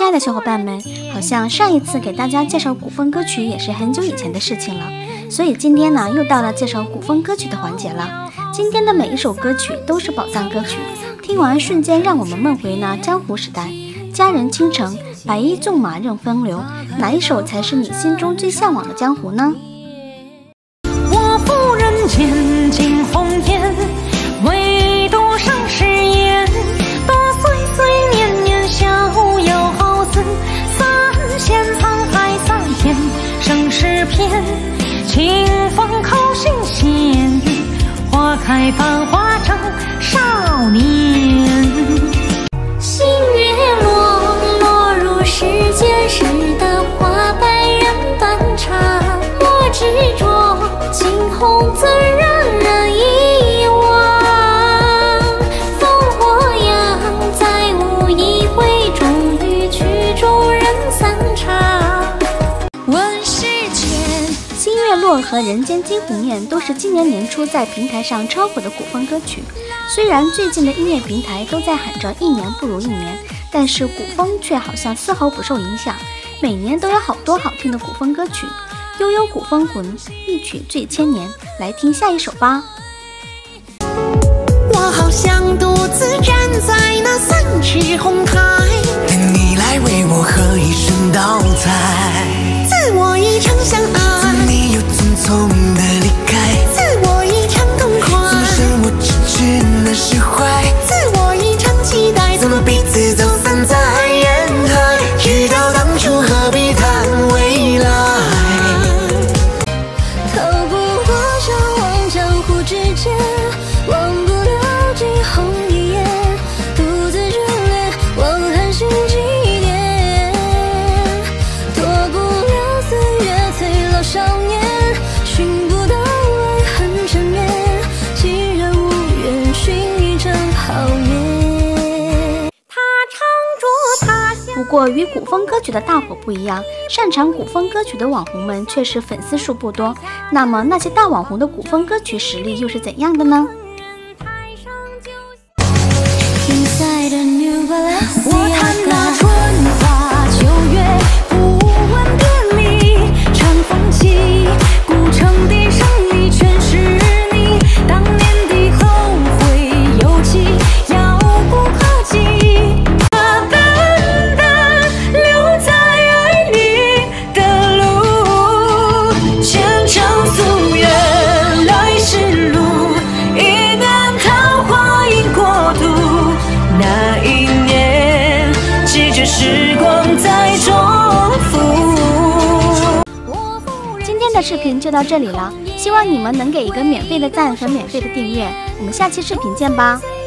爱的小伙伴们，好像上一次给大家介绍古风歌曲也是很久以前的事情了，所以今天呢又到了介绍古风歌曲的环节了。今天的每一首歌曲都是宝藏歌曲，听完瞬间让我们梦回那江湖时代，佳人倾城，白衣纵马任风流，哪一首才是你心中最向往的江湖呢？ 我负人间惊鸿烟，唯独盛世烟，多岁岁年年逍遥好似三线沧海桑田，盛世片，清风口信闲，花开繁华正少年。 星月落，落入时间时的花白人断肠，我执着惊鸿怎让人遗忘？烽火扬，再无一回，终于曲终人散场。问世间， 星月落和人间惊鸿宴都是今年年初在平台上超火的古风歌曲。虽然最近的音乐平台都在喊着一年不如一年，但是古风却好像丝毫不受影响，每年都有好多好听的古风歌曲。悠悠古风魂，一曲醉千年。来听下一首吧。 我好像独自站在那3尺红台，等你来为我喝一声倒彩。自我一场相爱，怎么你又匆匆的离开？自我一场痛快，怎么剩我只知那释怀？自我一场期待，怎么彼此走散在人海？知道当初何必谈未来？ 透不过这望江湖之间，忘不了惊鸿一眼，独自眷恋，望寒星几点，躲不了岁月催老少年，寻不到爱恨缠绵，既然无缘，寻一阵好眠。他常着他乡。 不过与古风歌曲的大火不一样，擅长古风歌曲的网红们却是粉丝数不多。那么那些大网红的古风歌曲实力又是怎样的呢？ 我弹那春花秋月，不问别离，长风起，古城的胜利全是你，当年的后悔有期，遥不可及。淡淡留在爱你的路，前程夙愿来时路，一念桃花映国度，那一年记着时光在重复。 今天的视频就到这里了，希望你们能给一个免费的赞和免费的订阅，我们下期视频见吧。